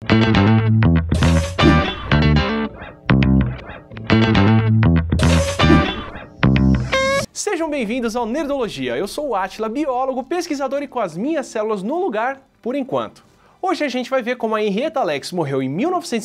Sejam bem-vindos ao Nerdologia. Eu sou o Átila, biólogo, pesquisador e com as minhas células no lugar, por enquanto. Hoje a gente vai ver como a Henrietta Lacks morreu em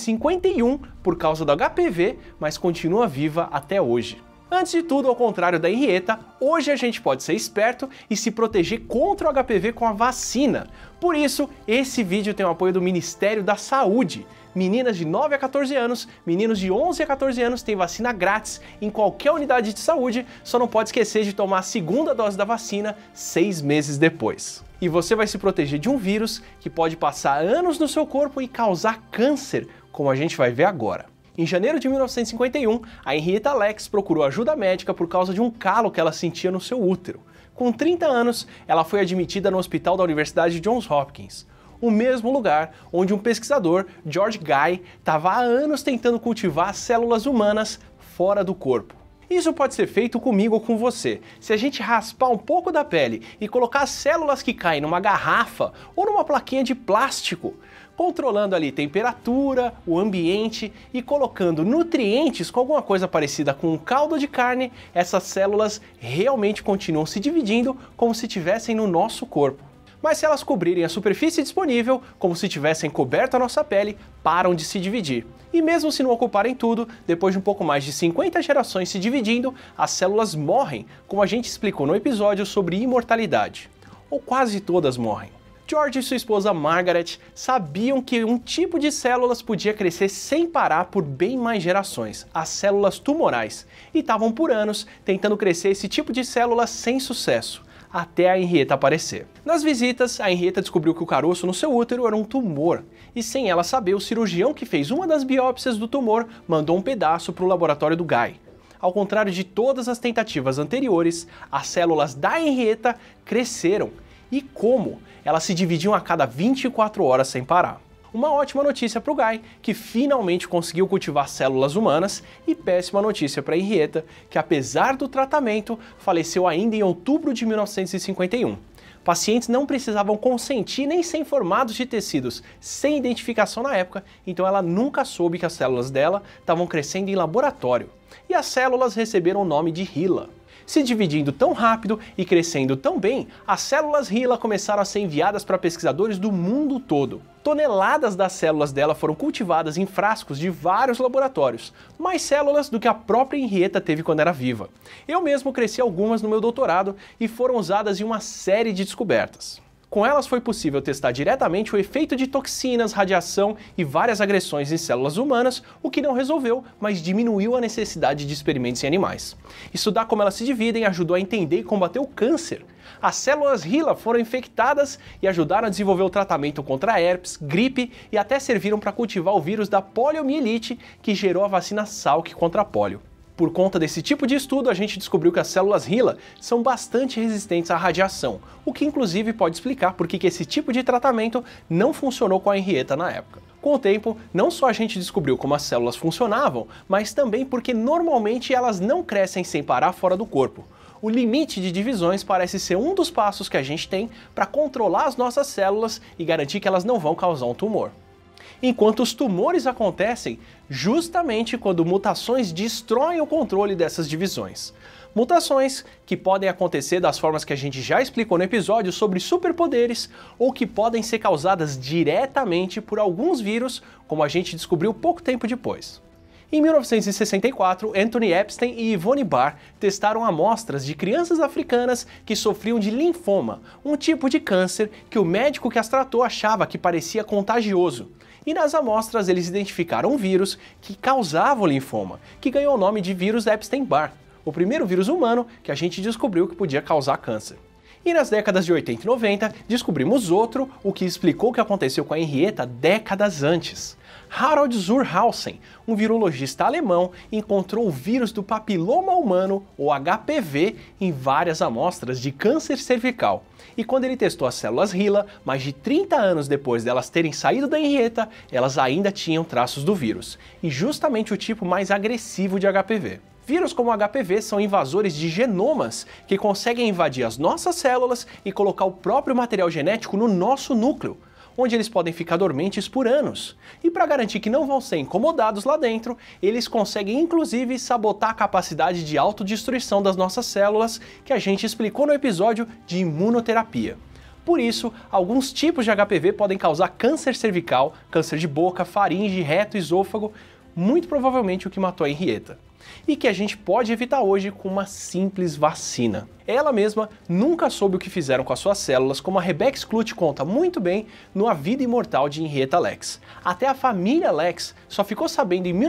1951 por causa do HPV, mas continua viva até hoje. Antes de tudo, ao contrário da Henrietta, hoje a gente pode ser esperto e se proteger contra o HPV com a vacina. Por isso, esse vídeo tem o apoio do Ministério da Saúde. Meninas de 9 a 14 anos, meninos de 11 a 14 anos têm vacina grátis em qualquer unidade de saúde, só não pode esquecer de tomar a segunda dose da vacina 6 meses depois. E você vai se proteger de um vírus que pode passar anos no seu corpo e causar câncer, como a gente vai ver agora. Em janeiro de 1951, a Henrietta Lacks procurou ajuda médica por causa de um calo que ela sentia no seu útero. Com 30 anos, ela foi admitida no hospital da Universidade Johns Hopkins, o mesmo lugar onde um pesquisador, George Guy, estava há anos tentando cultivar células humanas fora do corpo. Isso pode ser feito comigo ou com você. Se a gente raspar um pouco da pele e colocar as células que caem numa garrafa ou numa plaquinha de plástico, controlando ali temperatura, o ambiente e colocando nutrientes com alguma coisa parecida com um caldo de carne, essas células realmente continuam se dividindo como se estivessem no nosso corpo. Mas se elas cobrirem a superfície disponível, como se tivessem coberto a nossa pele, param de se dividir. E mesmo se não ocuparem tudo, depois de um pouco mais de 50 gerações se dividindo, as células morrem, como a gente explicou no episódio sobre imortalidade. Ou quase todas morrem. George e sua esposa Margaret sabiam que um tipo de células podia crescer sem parar por bem mais gerações, as células tumorais, e estavam por anos tentando crescer esse tipo de células sem sucesso, até a Henrietta aparecer. Nas visitas, a Henrietta descobriu que o caroço no seu útero era um tumor, e sem ela saber, o cirurgião que fez uma das biópsias do tumor mandou um pedaço para o laboratório do Guy. Ao contrário de todas as tentativas anteriores, as células da Henrietta cresceram. E como? Elas se dividiam a cada 24 horas sem parar. Uma ótima notícia para o Guy, que finalmente conseguiu cultivar células humanas, e péssima notícia para a Henrietta, que apesar do tratamento, faleceu ainda em outubro de 1951. Pacientes não precisavam consentir nem ser informados de tecidos sem identificação na época, então ela nunca soube que as células dela estavam crescendo em laboratório. E as células receberam o nome de HeLa. Se dividindo tão rápido e crescendo tão bem, as células HeLa começaram a ser enviadas para pesquisadores do mundo todo. Toneladas das células dela foram cultivadas em frascos de vários laboratórios, mais células do que a própria Henrietta teve quando era viva. Eu mesmo cresci algumas no meu doutorado e foram usadas em uma série de descobertas. Com elas foi possível testar diretamente o efeito de toxinas, radiação e várias agressões em células humanas, o que não resolveu, mas diminuiu a necessidade de experimentos em animais. Estudar como elas se dividem ajudou a entender e combater o câncer. As células HeLa foram infectadas e ajudaram a desenvolver o tratamento contra herpes, gripe e até serviram para cultivar o vírus da poliomielite, que gerou a vacina Salk contra a polio. Por conta desse tipo de estudo, a gente descobriu que as células HeLa são bastante resistentes à radiação, o que inclusive pode explicar por que esse tipo de tratamento não funcionou com a Henrietta na época. Com o tempo, não só a gente descobriu como as células funcionavam, mas também porque normalmente elas não crescem sem parar fora do corpo. O limite de divisões parece ser um dos passos que a gente tem para controlar as nossas células e garantir que elas não vão causar um tumor. Enquanto os tumores acontecem justamente quando mutações destroem o controle dessas divisões. Mutações que podem acontecer das formas que a gente já explicou no episódio sobre superpoderes ou que podem ser causadas diretamente por alguns vírus, como a gente descobriu pouco tempo depois. Em 1964, Anthony Epstein e Yvonne Barr testaram amostras de crianças africanas que sofriam de linfoma, um tipo de câncer que o médico que as tratou achava que parecia contagioso. E nas amostras eles identificaram um vírus que causava o linfoma, que ganhou o nome de vírus Epstein-Barr, o primeiro vírus humano que a gente descobriu que podia causar câncer. E nas décadas de 80 e 90, descobrimos outro, o que explicou o que aconteceu com a Henrietta décadas antes. Harald zur Hausen, um virologista alemão, encontrou o vírus do papiloma humano, ou HPV, em várias amostras de câncer cervical. E quando ele testou as células HeLa, mais de 30 anos depois delas terem saído da Henrietta, elas ainda tinham traços do vírus, e justamente o tipo mais agressivo de HPV. Vírus como o HPV são invasores de genomas que conseguem invadir as nossas células e colocar o próprio material genético no nosso núcleo. onde eles podem ficar dormentes por anos. E para garantir que não vão ser incomodados lá dentro, eles conseguem inclusive sabotar a capacidade de autodestruição das nossas células, que a gente explicou no episódio de imunoterapia. Por isso, alguns tipos de HPV podem causar câncer cervical, câncer de boca, faringe, reto, esôfago, muito provavelmente o que matou a Henrietta. E que a gente pode evitar hoje com uma simples vacina. Ela mesma nunca soube o que fizeram com as suas células, como a Rebecca Skloot conta muito bem no A Vida Imortal de Henrietta Lacks. Até a família Lacks só ficou sabendo em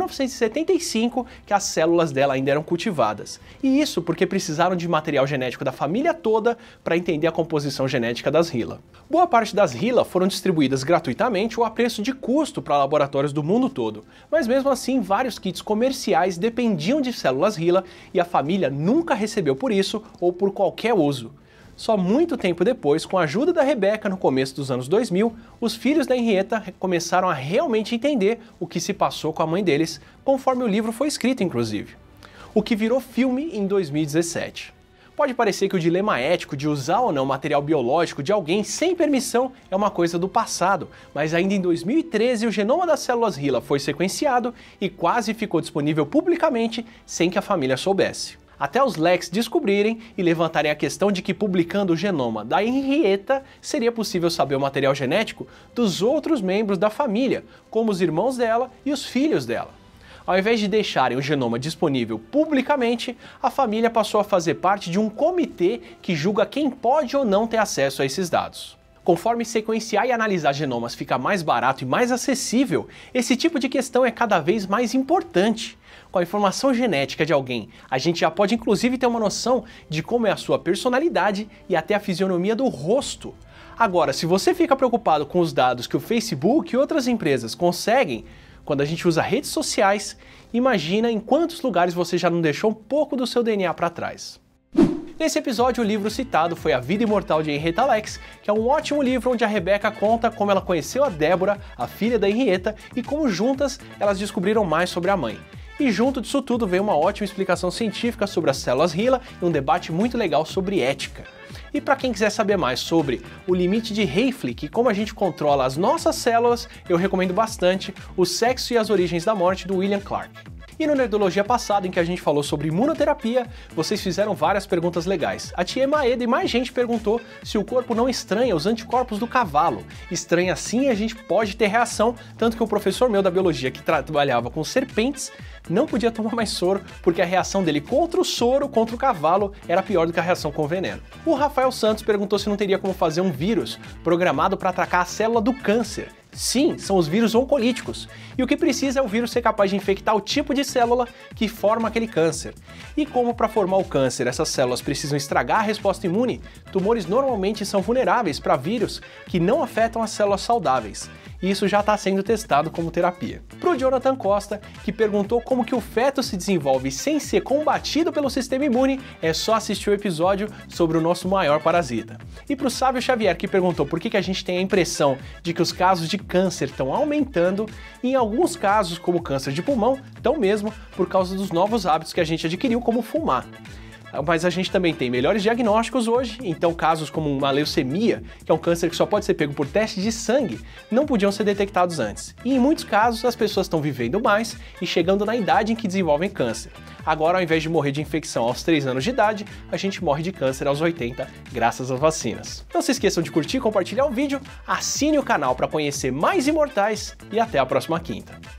1975 que as células dela ainda eram cultivadas. E isso porque precisaram de material genético da família toda para entender a composição genética das HeLa. Boa parte das HeLa foram distribuídas gratuitamente ou a preço de custo para laboratórios do mundo todo, mas mesmo assim vários kits comerciais dependiam de células HeLa e a família nunca recebeu por isso ou por qualquer uso. Só muito tempo depois, com a ajuda da Rebecca no começo dos anos 2000, os filhos da Henrietta começaram a realmente entender o que se passou com a mãe deles, conforme o livro foi escrito inclusive. O que virou filme em 2017. Pode parecer que o dilema ético de usar ou não material biológico de alguém sem permissão é uma coisa do passado, mas ainda em 2013 o genoma das células HeLa foi sequenciado e quase ficou disponível publicamente sem que a família soubesse. Até os Lacks descobrirem e levantarem a questão de que publicando o genoma da Henrietta seria possível saber o material genético dos outros membros da família, como os irmãos dela e os filhos dela. Ao invés de deixarem o genoma disponível publicamente, a família passou a fazer parte de um comitê que julga quem pode ou não ter acesso a esses dados. Conforme sequenciar e analisar genomas fica mais barato e mais acessível, esse tipo de questão é cada vez mais importante. Com a informação genética de alguém, a gente já pode inclusive ter uma noção de como é a sua personalidade e até a fisionomia do rosto. Agora, se você fica preocupado com os dados que o Facebook e outras empresas conseguem quando a gente usa redes sociais, imagina em quantos lugares você já não deixou um pouco do seu DNA para trás. Nesse episódio, o livro citado foi A Vida Imortal de Henrietta Lacks, que é um ótimo livro onde a Rebecca conta como ela conheceu a Débora, a filha da Henrietta, e como juntas elas descobriram mais sobre a mãe. E junto disso tudo veio uma ótima explicação científica sobre as células HeLa e um debate muito legal sobre ética. E para quem quiser saber mais sobre o limite de Hayflick e como a gente controla as nossas células, eu recomendo bastante O Sexo e as Origens da Morte, do William Clark. E no Nerdologia passado, em que a gente falou sobre imunoterapia, vocês fizeram várias perguntas legais. A Tia Maeda e mais gente perguntou se o corpo não estranha os anticorpos do cavalo. Estranha sim e a gente pode ter reação, tanto que o professor meu da biologia que trabalhava com serpentes não podia tomar mais soro, porque a reação dele contra o soro, contra o cavalo, era pior do que a reação com o veneno. O Rafael Santos perguntou se não teria como fazer um vírus programado para atacar a célula do câncer. Sim, são os vírus oncolíticos. E o que precisa é o vírus ser capaz de infectar o tipo de célula que forma aquele câncer. E como para formar o câncer essas células precisam estragar a resposta imune, tumores normalmente são vulneráveis para vírus que não afetam as células saudáveis. E isso já está sendo testado como terapia. Para o Jonathan Costa, que perguntou como que o feto se desenvolve sem ser combatido pelo sistema imune, é só assistir o episódio sobre o nosso maior parasita. E para o Sábio Xavier, que perguntou por que a gente tem a impressão de que os casos de câncer estão aumentando, e em alguns casos, como câncer de pulmão, estão mesmo por causa dos novos hábitos que a gente adquiriu, como fumar. Mas a gente também tem melhores diagnósticos hoje, então casos como uma leucemia, que é um câncer que só pode ser pego por teste de sangue, não podiam ser detectados antes. E em muitos casos as pessoas estão vivendo mais e chegando na idade em que desenvolvem câncer. Agora, ao invés de morrer de infecção aos 3 anos de idade, a gente morre de câncer aos 80, graças às vacinas. Não se esqueçam de curtir e compartilhar o vídeo, assine o canal para conhecer mais imortais e até a próxima quinta.